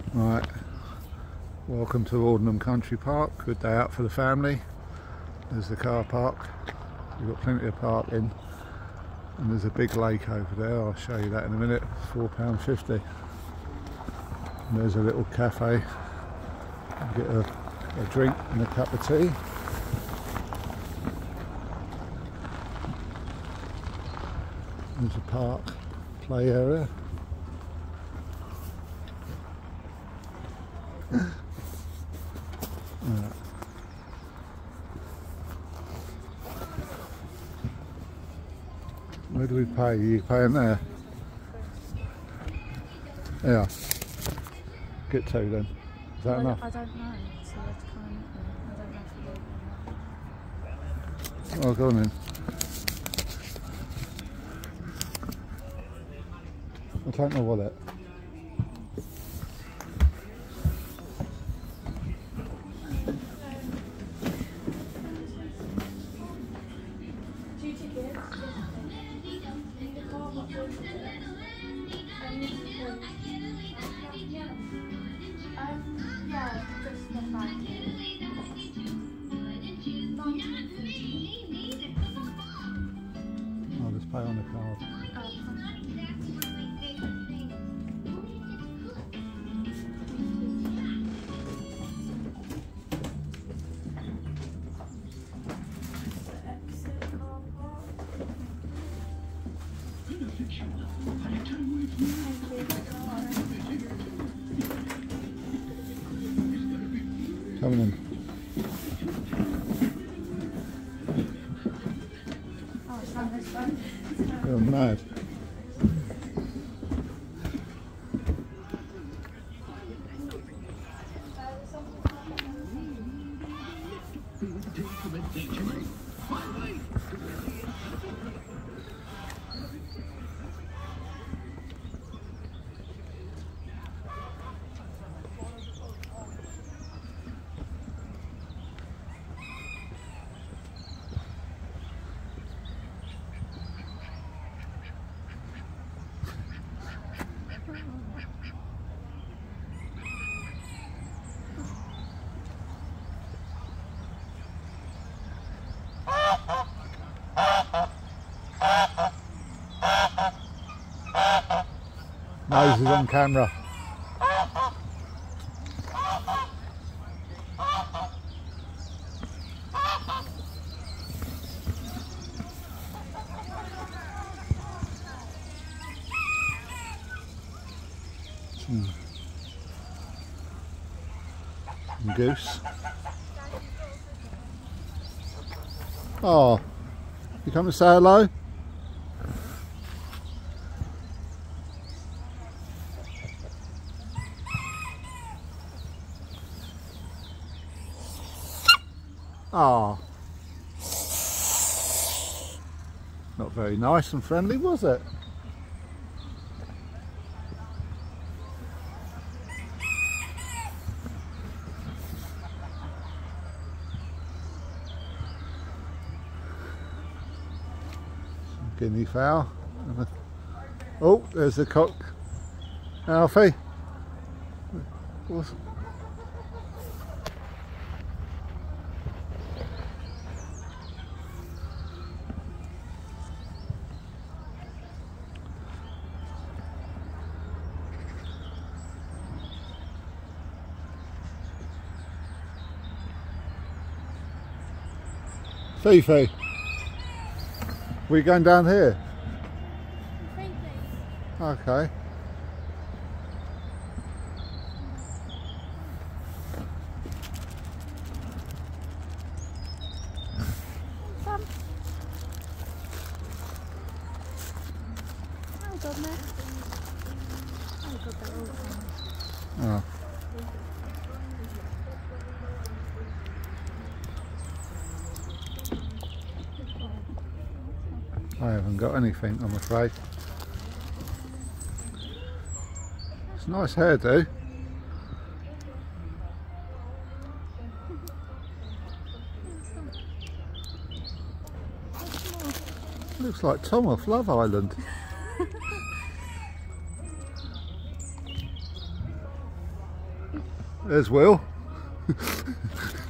Right, welcome to Aldenham Country Park. Good day out for the family. There's the car park. We've got plenty of parking, and there's a big lake over there. I'll show you that in a minute. £4.50. And there's a little cafe. Get a drink and a cup of tea. There's a park play area. Where do we pay? Are you paying there? Yeah. Get two then. Is that enough? I don't know. So you have to come and I don't know if you will. Oh, go on then. I'll take my wallet. Yeah, just the fact. I'll just pay on the card. Coming in. Oh, it's not this one. You're mad. Nose is on camera. Goose. Oh, you come to say hello? Oh, not very nice and friendly, was it? Guinea fowl. Oh, there's the cock. Alfie. What's... Fifi. We're going down here. Okay. Oh God, no. Oh God, they're all fine. Oh. I haven't got anything, I'm afraid. It's a nice hairdo. Looks like Tom off Love Island. There's Will.